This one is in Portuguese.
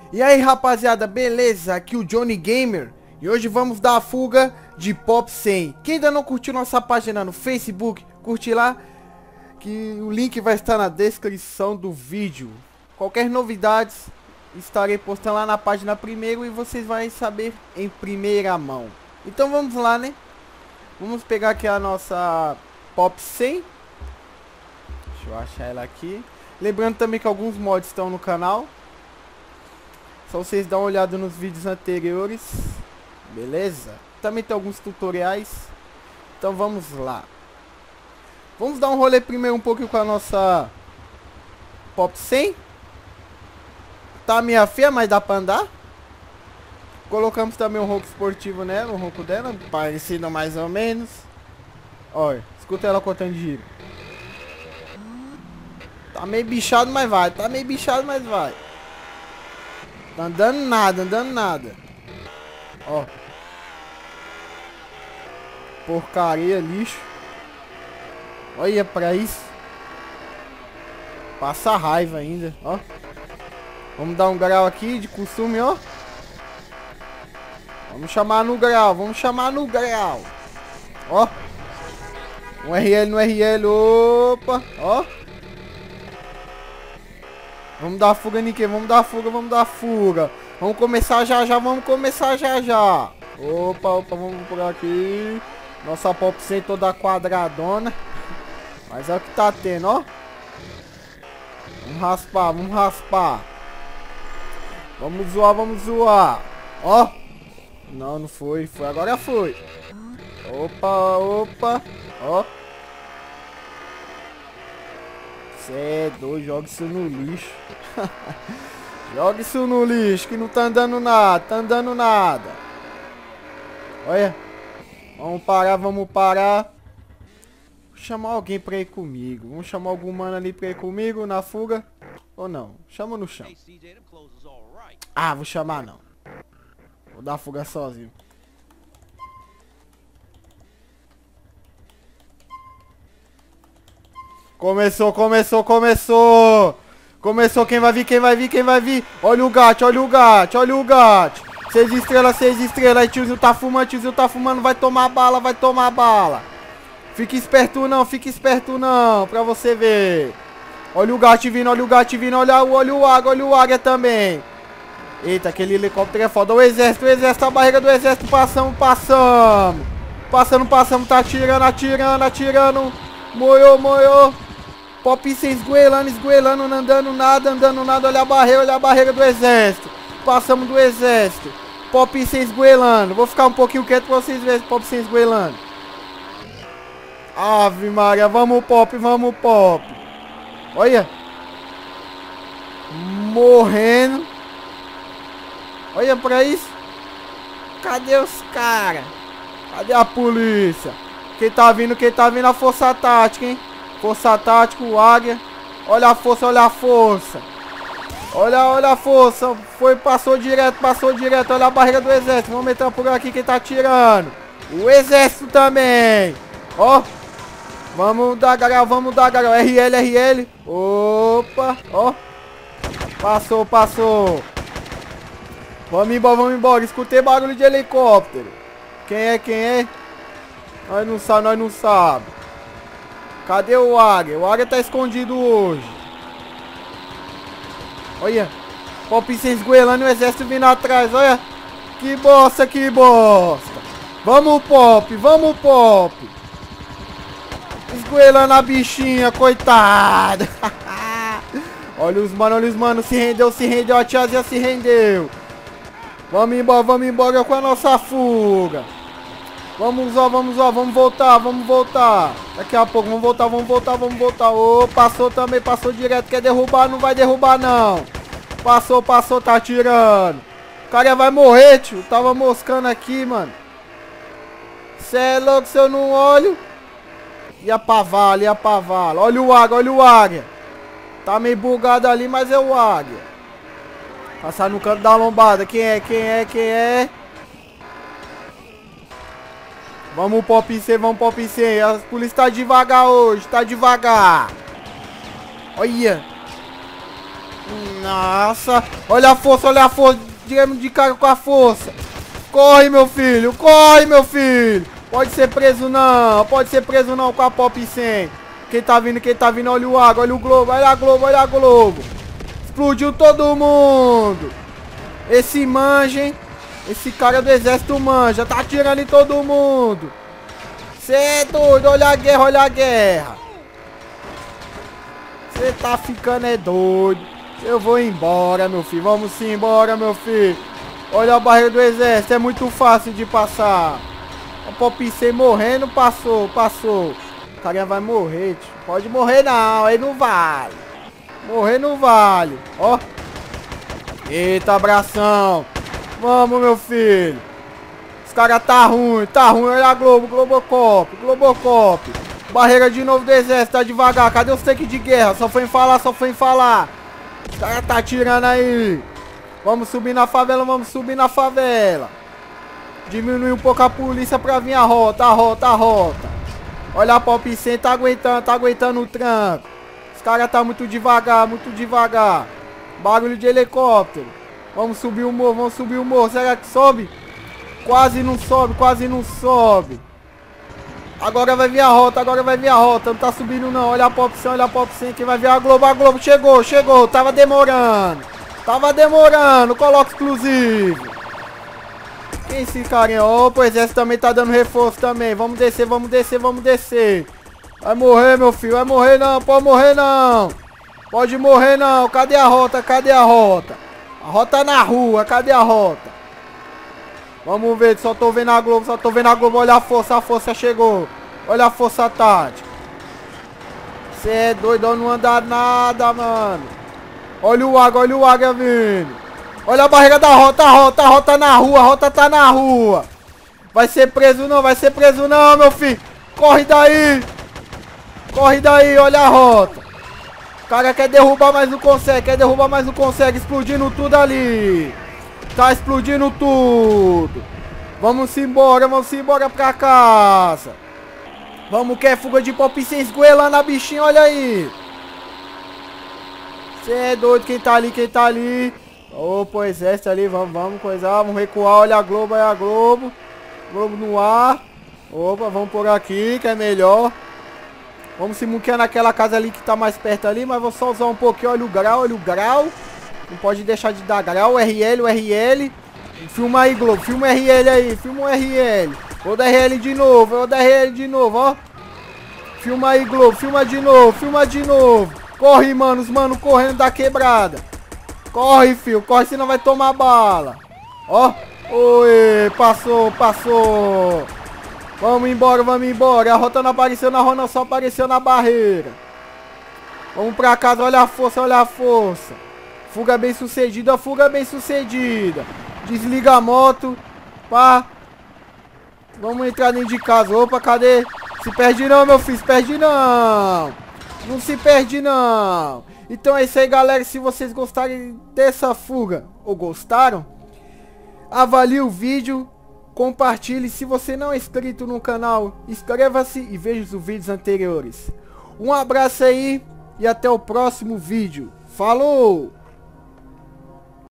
E aí rapaziada, beleza? Aqui o Johnny Gamer. E hoje vamos dar a fuga de Pop 100. Quem ainda não curtiu nossa página no Facebook, curte lá, que o link vai estar na descrição do vídeo. Qualquer novidades, estarei postando lá na página primeiro e vocês vão saber em primeira mão. Então vamos lá, né? Vamos pegar aqui a nossa Pop 100. Deixa eu achar ela aqui. Lembrando também que alguns mods estão no canal. Só vocês dar uma olhada nos vídeos anteriores. Beleza? Também tem alguns tutoriais. Então vamos lá. Vamos dar um rolê primeiro um pouquinho com a nossa Pop 100. Tá meio feia, mas dá pra andar. Colocamos também um ronco esportivo nela, um ronco dela, parecido mais ou menos. Olha, escuta ela contando de giro. Tá meio bichado, mas vai. Tá meio bichado, mas vai. Tá andando nada, andando nada. Ó. Porcaria, lixo. Olha pra isso. Passa raiva ainda, ó. Vamos dar um grau aqui de costume, ó. Vamos chamar no grau, vamos chamar no grau. Ó. Um RL no RL, opa, ó. Vamos dar fuga, Nick, vamos dar fuga, vamos dar fuga. Vamos começar já já, vamos começar já já. Opa, opa, vamos por aqui. Nossa Pop 100 toda quadradona. Mas é o que tá tendo, ó. Vamos raspar, vamos raspar. Vamos zoar, vamos zoar. Ó. Não, não foi, foi, agora foi. Opa, opa, ó. Cê é doido, joga isso no lixo. Joga isso no lixo, que não tá andando nada, tá andando nada. Olha. Vamos parar, vamos parar. Vou chamar alguém pra ir comigo. Vamos chamar algum mano ali pra ir comigo na fuga. Ou não? Chama no chão. Ah, vou chamar não. Vou dar a fuga sozinho. Começou, começou, começou. Começou, quem vai vir, quem vai vir, quem vai vir. Olha o gato, olha o gato, olha o gato. 6 estrelas, 6 estrelas. Aí tiozinho tá fumando, vai tomar bala, vai tomar bala. Fica esperto não, pra você ver. Olha o gato vindo, olha o gato vindo, olha o águia também. Eita, aquele helicóptero é foda. O exército, a barreira do exército, passamos. Passamos, tá atirando, atirando. Moiou. Pop 100 esgoelando, não andando nada. Olha a barreira do exército. Passamos do exército. Pop 100 esgoelando. Vou ficar um pouquinho quieto pra vocês verem Pop 100 esgoelando. Ave Maria, vamos Pop. Olha. Morrendo. Olha pra isso. Cadê os caras? Cadê a polícia? Quem tá vindo? A força tática, hein? Força tática, o águia. Olha a força. Olha a força. Passou direto. Olha a barreira do exército. Vamos entrar por aqui quem tá atirando. O exército também. Ó. Vamos dar grau. RL. Opa. Ó. Passou. Vamos embora. Escutei barulho de helicóptero. Quem é? Nós não sabe. Cadê o águia? O águia tá escondido hoje. Olha. Pop 100 esgoelando e o exército vindo atrás. Olha. Que bosta. Vamos, Pop. Esgoelando a bichinha, coitada. Olha os mano. Se rendeu. A tiazinha se rendeu. Vamos embora com a nossa fuga. Vamos voltar. Daqui a pouco, vamos voltar. Ô, passou direto, quer derrubar, não vai derrubar não. Passou, tá atirando. O cara vai morrer, tio. Tava moscando aqui, mano. Cê é louco se eu não olho. Ia pra vala. Olha o águia. Tá meio bugado ali, mas é o águia. Passar no canto da lombada. Quem é? Vamos Pop 100. A polícia tá devagar hoje, Olha. Nossa, olha a força, Diremos de cara com a força. Corre, meu filho, corre, meu filho. Pode ser preso não com a Pop 100. Quem tá vindo, olha o água, olha o globo, olha a globo, olha a globo. Explodiu todo mundo. Esse manja, hein? Esse cara do exército manja, tá atirando em todo mundo. Cê é doido, olha a guerra, olha a guerra. Cê tá ficando é doido. Eu vou embora, meu filho, vamos embora, meu filho. Olha a barreira do exército, é muito fácil de passar. A Pop 100 morrendo, passou. O carinha vai morrer, tio. Pode morrer não, aí não vale. Morrer não vale. Ó. Eita, abração. Vamos, meu filho. Os caras tá ruim. Olha a Globo, Globocop. Barreira de novo do exército, tá devagar. Cadê os tanques de guerra? Só foi em falar. Os caras tá atirando aí. Vamos subir na favela. Diminui um pouco a polícia pra vir a rota. Olha a Pop 100, tá aguentando o tranco. Os caras tá muito devagar. Barulho de helicóptero. Vamos subir o morro. Será que sobe? Quase não sobe. Agora vai vir a rota. Não tá subindo não. Olha a Pop 100, que vai vir a Globo. Chegou. Tava demorando. Coloca exclusivo. Quem é esse carinha? Opa, o exército também tá dando reforço também. Vamos descer. Vai morrer, meu filho. Pode morrer não. Cadê a rota? A rota na rua. Cadê a rota? Vamos ver. Só tô vendo a Globo. Olha a força chegou. Olha a força tática. Cê é doido, não anda nada, mano. Olha o águia vindo. Olha a barreira da rota, a rota tá na rua. Vai ser preso não, meu filho. Corre daí, olha a rota. O cara quer derrubar, mas não consegue, explodindo tudo ali. Tá explodindo tudo. Vamos embora pra casa. Vamos, quer fuga de Pop 100 esgoelando a bichinha, olha aí. Cê é doido, quem tá ali. Opa, o exército ali, vamos coisar, vamos recuar, olha a Globo. Globo no ar. Opa, vamos por aqui, que é melhor. Vamos se muquear naquela casa ali que tá mais perto ali, mas vou só usar um pouquinho, olha o grau. Não pode deixar de dar grau, o RL. Filma aí, Globo, filma o RL aí, filma o RL. Vou dar RL de novo, ó. Filma aí, Globo, filma de novo. Corre, mano, os mano correndo da quebrada. Corre, filho, senão vai tomar bala. Ó, oi, passou. Vamos embora. A rota não apareceu na rua, não, só apareceu na barreira. Vamos pra casa, olha a força. Fuga bem sucedida. Desliga a moto. Pá. Vamos entrar dentro de casa. Opa, cadê? Se perde não, meu filho, Não se perde não. Então é isso aí, galera. Se vocês gostarem dessa fuga, ou gostaram, avalie o vídeo, compartilhe. Se você não é inscrito no canal, inscreva-se e veja os vídeos anteriores. Um abraço aí e até o próximo vídeo. Falou!